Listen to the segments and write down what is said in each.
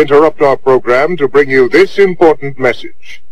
interrupt our program to bring you this important message.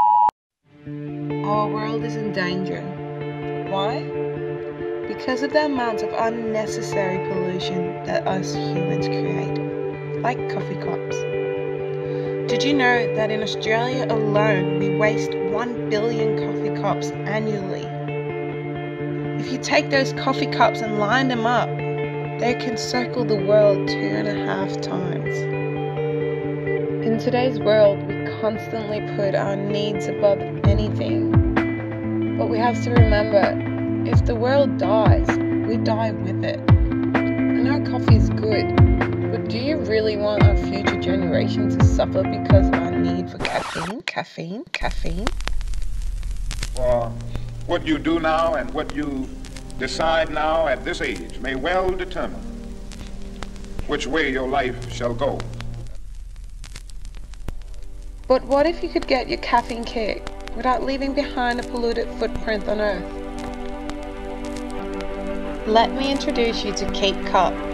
Our world is in danger. Why? Because of the amount of unnecessary pollution that us humans create, like coffee cups. Did you know that in Australia alone we waste 1 billion coffee cups annually? If you take those coffee cups and line them up, they can circle the world 2.5 times. In today's world, we constantly put our needs above anything. But we have to remember, if the world dies, we die with it. I know coffee is good, but do you really want our future generations to suffer because of our need for caffeine? For what you do now and what you decide now at this age may well determine which way your life shall go. But what if you could get your caffeine kick without leaving behind a polluted footprint on Earth? Let me introduce you to Cape Cup.